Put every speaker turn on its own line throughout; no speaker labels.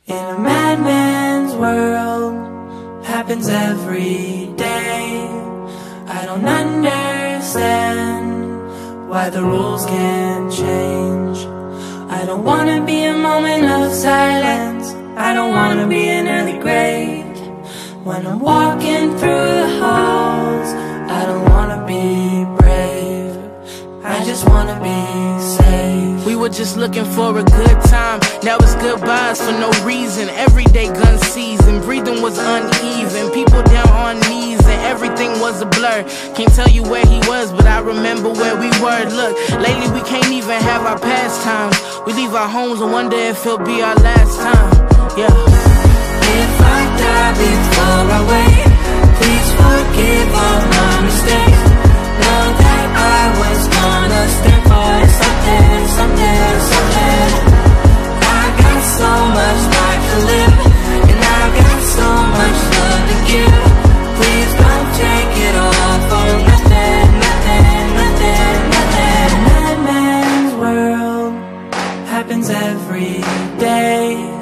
In a madman's world, happens every day. I don't understand why the rules can't change. I don't wanna be a moment of silence. I don't wanna be an early grave. When I'm walking through the halls, I don't wanna be brave. I just wanna be safe.
We were just looking for a good time. Now it's goodbyes for no reason. Everyday gun season. Breathing was uneven. People down on knees and everything was a blur. Can't tell you where he was, but I remember where we were. Look, lately we can't even have our pastimes. We leave our homes and wonder if it'll be our last time. Yeah.
If I die before I wake, please forgive all my mistakes. Know that I was gonna stand for something, something, something. I got so much life to live, and I've got so much love to give. Please don't take it all for nothing, nothing, nothing, nothing. Madman's world happens every day.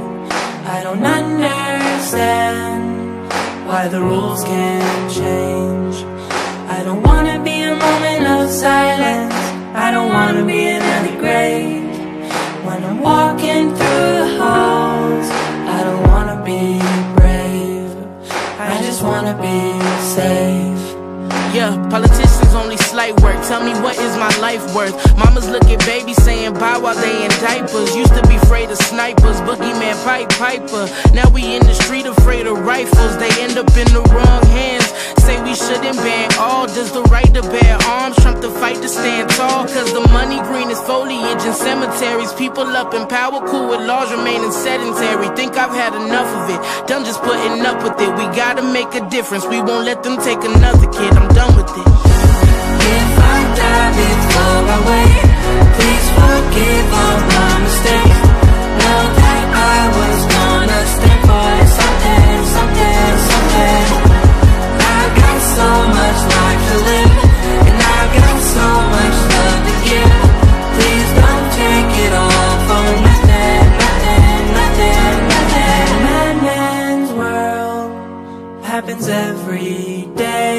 I don't understand why the rules can't change. I don't wanna be a moment of silence. I don't wanna be an early grave. When I'm walking through the halls, I don't wanna be brave. I just wanna be safe.
Yeah, politicians only slight work. Tell me, what is my life worth? Mamas look at babies saying bye while they in diapers. Used to be afraid of snipers, boogeyman, piper. Now we in the street afraid of rifles. They end up in the wrong hands. Say we shouldn't ban all. Does the right to bear arms trump the fight to stand tall? Cause the money green is foliage in cemeteries. People up in power, cool with laws remaining sedentary. Think I've had enough of it, done just putting up with it. We gotta make a difference. We won't let them take another kid. I'm done with it.
If I die before I wake, please forgive all my mistakes. Know that I was gonna stand for something, something, something. I've got so much life to live, and I've got so much love to give. Please don't take it all for nothing, nothing, nothing, nothing. Madman's world happens every day.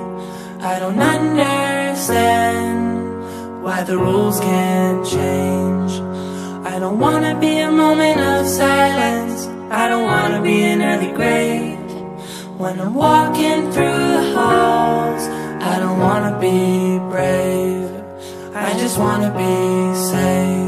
I don't understand why the rules can't change. I don't wanna be a moment of silence. I don't wanna be an early grave. When I'm walking through the halls, I don't wanna be brave. I just wanna be safe.